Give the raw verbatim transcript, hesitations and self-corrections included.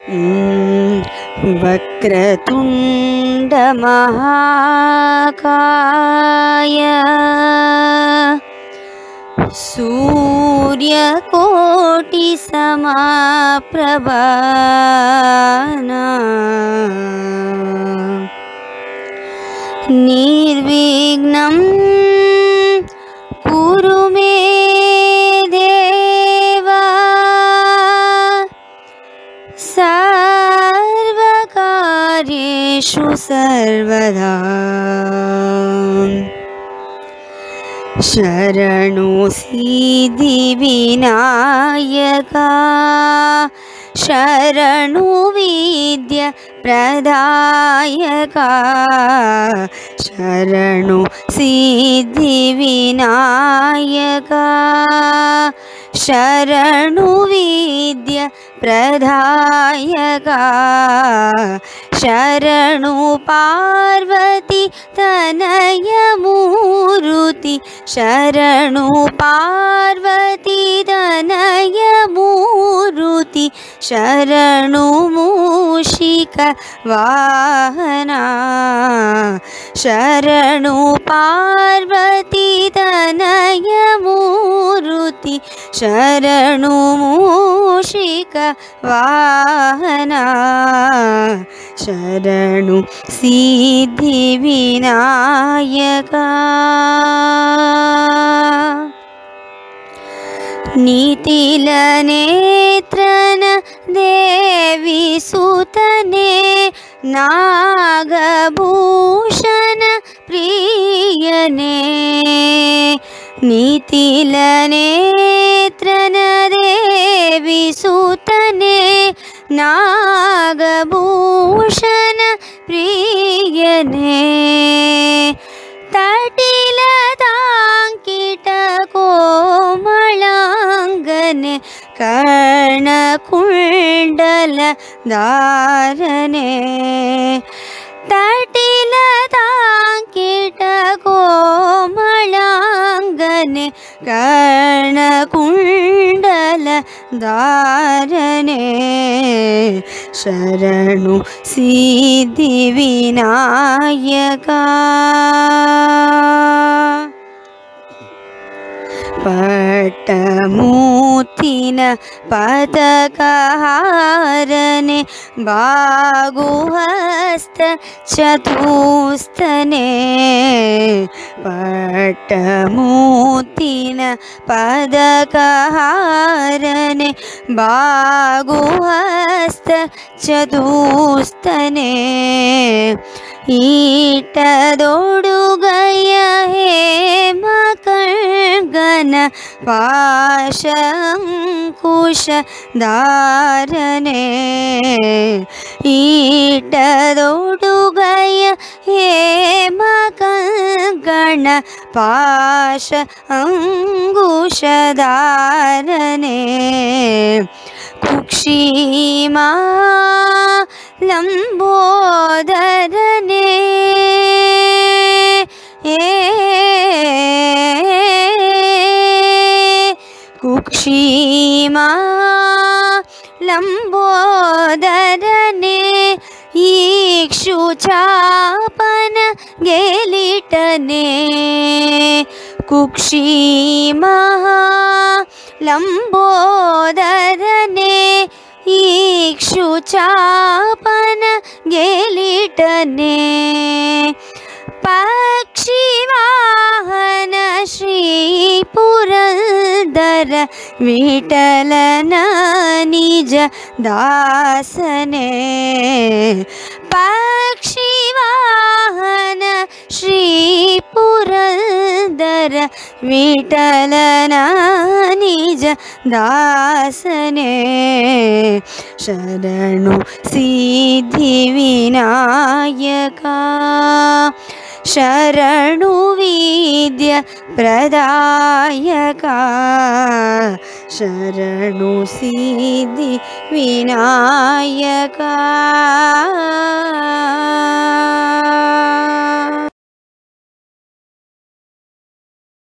वक्रतुंड महाकाय सूर्यकोटि समप्रभा निर्विघ्नं कुरु मे देव सर्वकार्येषु सर्वदा। शरणो सिद्धिविनायका शरणो विद्या प्रदायका शरणो सिद्धिविनायका शरणो विद्या प्रदायका शरणो पार्वती तनय मूर्ति शरणो पार्वती तनय मूर्ति शरणो मूषिक वाहना शरणो पार्वती तनय मूर्ति शरणो मूषिक वाहना शरणो सिद्धिविनायका नीतिल नेत्रन देवी सुतने नागभूषण प्रियने नीतिल नेत्रन देवी सुतने नागभूषण प्रियने तटिलतांकित कोमलांगने कर्णकुंडल धारने तटिलतांकित कोमलांगने कर्णकुंडल धारने शरणो सिद्धिविनायका पट्टमूर्तिन पदकहारने बाहुहस्त चतुस्तने पट्टमूर्तिन पदकहारने बाहुहस्त चतुस्तने ईटदोडुगय हेमकर्गन पाशंकुश धारने ईटदोडुगय हेमकर्गन पाश अंकुश धारने कुक्षिमा लंबोदरने कुक्षिमा लंबोदरने इक्षुचापन गेलिटने कुक्षिमा लंबोदरने इक्षुचापन गेलिटने पक्षिवाहन श्री पुरंदर विठलन निज दासने पक्षिवाहन श्री पुरंदर विठलन निज दासने शरणो सिद्धिविनायका शरणो विद्या प्रदायका शरणो सिद्धिविनायका।